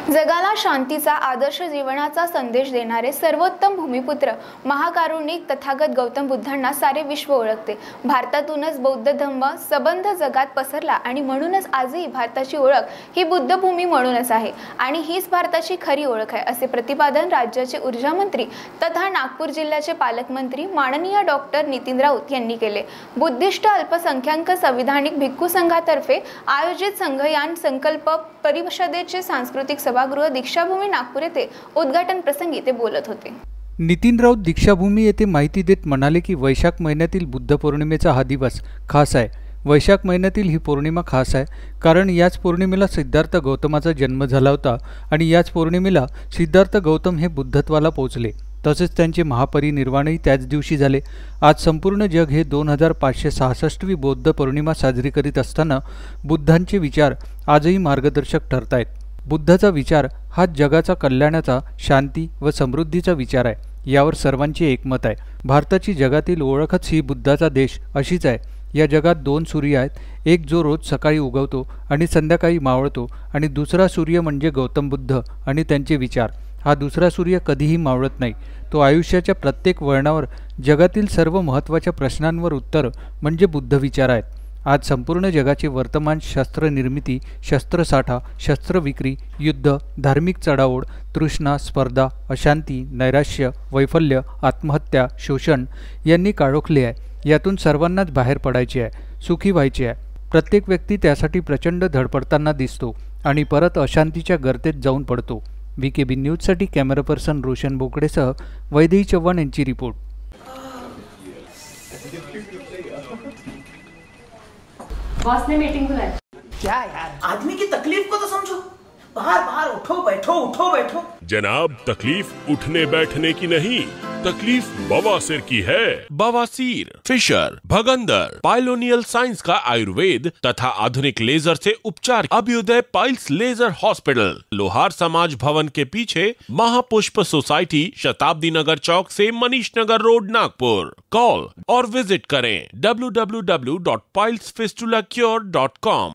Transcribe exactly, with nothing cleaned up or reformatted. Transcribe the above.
जगाला शांतीचा आदर्श जीवनाचा संदेश देणारे सर्वोत्तम भूमिपुत्र महाकारुणिक तथागत गौतम बुद्धांना सारे विश्व ओळखते। भारतातूनच बौद्ध धम्म सबंध जगात पसरला आणि म्हणूनच आजही भारताची ओळख ही बुद्ध भूमी म्हणूनच आहे आणि हीच भारताची खरी ओळख आहे, असे प्रतिपादन राज्याचे ऊर्जा मंत्री तथा नागपूर जिल्ह्याचे पालकमंत्री माननीय डॉक्टर नितीन राऊत यांनी केले। बुद्धिस्ट अल्पसंख्याक संविधानिक भिक्खू संघातर्फे आयोजित संघयान संकल्प परिषदेचे सांस्कृतिक सभागृह दीक्षाभूमी नागपूर येथे उद्घाटन प्रसंगी ते बोलत होते। नितीन राऊत दीक्षाभूमी येथे माहिती देत म्हणाले की वैशाख महिन्यातील बुद्ध पौर्णिमेचा हा दिवस खास आहे। वैशाख महिन्यातील ही पौर्णिमा खास आहे कारण याच पौर्णिमेला सिद्धार्थ गौतमाचा जन्म झाला होता आणि याच पौर्णिमेला सिद्धार्थ गौतम हे बुद्धत्वाला पोहोचले, तसेच त्यांचे महापरिनिर्वाणही त्याच दिवशी झाले। आज संपूर्ण जग हे दोन हजार पाचशे सहासष्टवी बौद्ध पौर्णिमा साजरी करीत असताना बुद्धांचे विचार आजही मार्गदर्शक ठरत आहेत। बुद्धाचा विचार हा जगाचा कल्याणाचा, शांती व समृद्धीचा विचार आहे, यावर सर्वांचे एकमत आहे। भारताची जगातील ओळखच ही बुद्धाचा देश अशीच आहे। या जगात दोन सूर्य आहेत, एक जो रोज सकाळी उगवतो आणि संध्याकाळी मावळतो आणि दुसरा सूर्य म्हणजे गौतम बुद्ध आणि त्यांचे विचार। हा दुसरा सूर्य कधीही मावळत नाही, तो आयुष्याच्या प्रत्येक वळणावर जगातील सर्व महत्त्वाच्या प्रश्नांवर उत्तर म्हणजे बुद्ध विचार आहेत। आज संपूर्ण जगाचे वर्तमान शस्त्र निर्मिती, शस्त्रसाठा, शस्त्र विक्री, युद्ध, धार्मिक चढाओढ, तृष्णा, स्पर्धा, अशांती, नैराश्य, वैफल्य, आत्महत्या, शोषण यांनी काळोखले आहे। यातून सर्वांनाच बाहेर पडायचे आहे, सुखी व्हायचे आहे। प्रत्येक व्यक्ती त्यासाठी प्रचंड धडपडताना दिसतो आणि परत अशांतीच्या गर्तेत जाऊन पडतो। व्ही के बी न्यूजसाठी कॅमेरा पर्सन रोशन बोकडेसह वैदेही चव्हाण यांची रिपोर्ट। बॉस ने मीटिंग बुलाई। क्या यार, आदमी की तकलीफ को तो समझो। बाहर बाहर उठो बैठो उठो बैठो। जनाब, तकलीफ उठने बैठने की नहीं, तकलीफ बवासीर की है। बवासीर, फिशर, भगंदर, पाइलोनियल साइंस का आयुर्वेद तथा आधुनिक लेजर से उपचार। अभ्युदय पाइल्स लेजर हॉस्पिटल, लोहार समाज भवन के पीछे, महापुष्प सोसाइटी, शताब्दी नगर चौक से मनीष नगर रोड, नागपुर। कॉल और विजिट करें W W W dot piles fistula cure dot com.